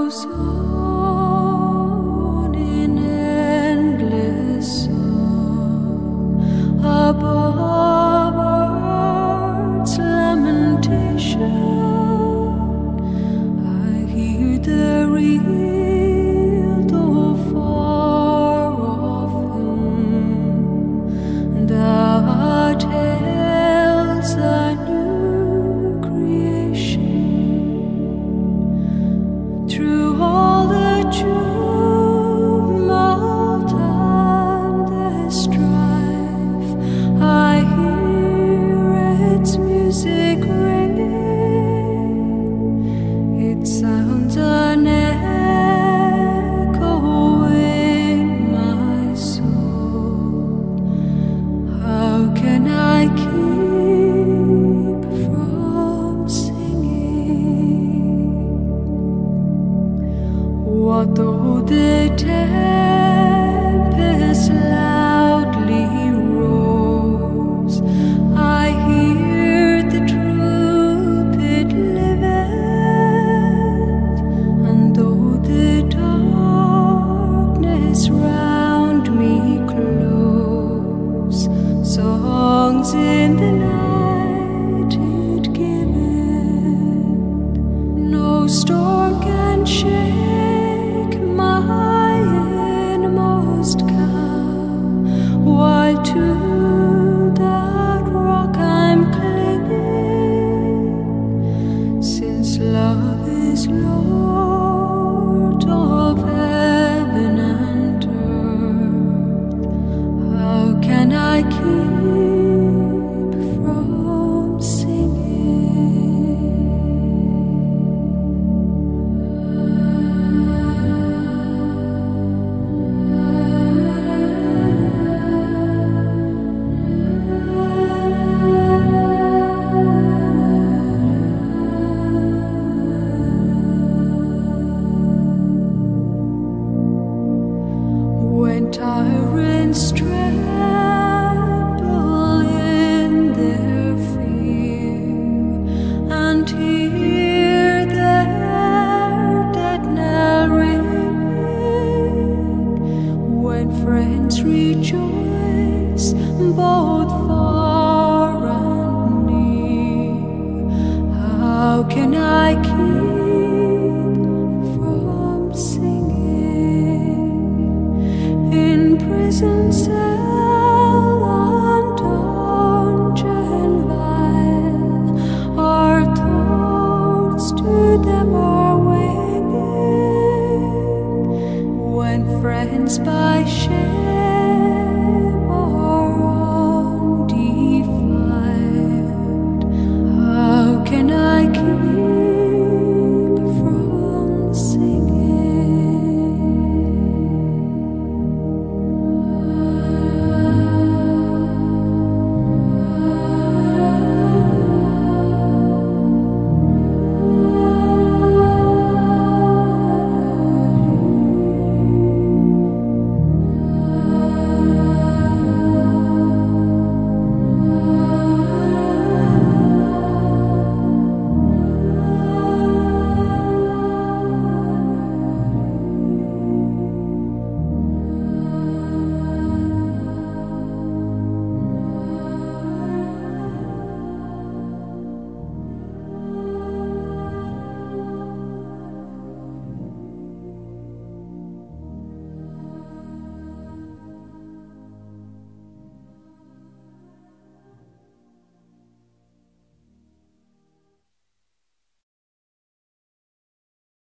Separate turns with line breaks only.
goes on in endless song above earth's lamentation. I hear the real, though far off hymn, that tells a new creation. Through all the tumult and the strife, I hear its music ringing. It sounds an echo in my soul. How can I keep from singing? What though the tempest loudly roars? I hear the truth it liveth, and though the darkness round me close, songs in the night it giveth. No storm can shake my inmost calm, while to that rock I'm clinging. Since love is Lord of heaven and earth, how can I keep from when tyrants tremble in their fear, and hear their dead knell ringing, when friends rejoice both far and near, how can I keep from singing? In prison cell